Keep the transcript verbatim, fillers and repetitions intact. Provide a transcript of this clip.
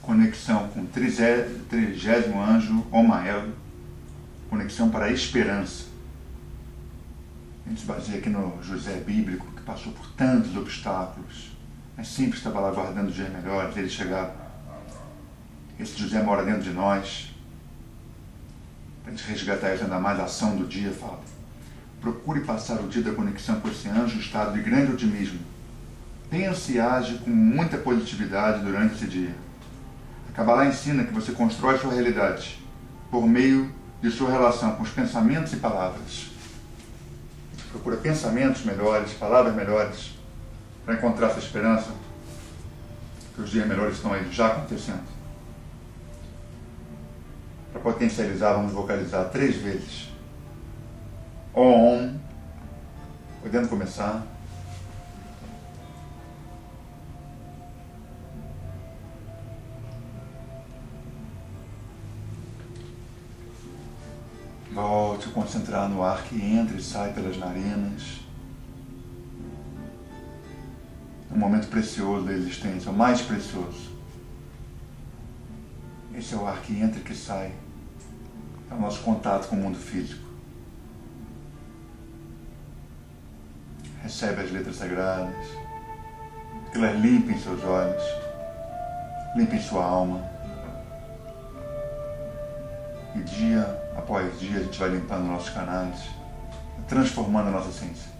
conexão com o trigésimo anjo, Omael, conexão para a esperança. A gente se baseia aqui no José bíblico, que passou por tantos obstáculos, mas sempre estava lá guardando dias melhores, ele chegava. Esse José mora dentro de nós. Para a gente resgatar isso ainda mais, a ação do dia fala: procure passar o dia da conexão com esse anjo em estado de grande otimismo. Pense e age com muita positividade durante esse dia. A Kabbalah ensina que você constrói sua realidade por meio de sua relação com os pensamentos e palavras. Procura pensamentos melhores, palavras melhores, para encontrar essa esperança, que os dias melhores estão aí já acontecendo. Para potencializar, vamos vocalizar três vezes. Om. Podendo começar. Volte a concentrar no ar que entra e sai pelas narinas. É um momento precioso da existência, o mais precioso. Esse é o ar que entra e que sai. É o nosso contato com o mundo físico. Recebe as letras sagradas, que elas limpem seus olhos, limpem sua alma. E dia após dia a gente vai limpando nossos canais, transformando a nossa essência.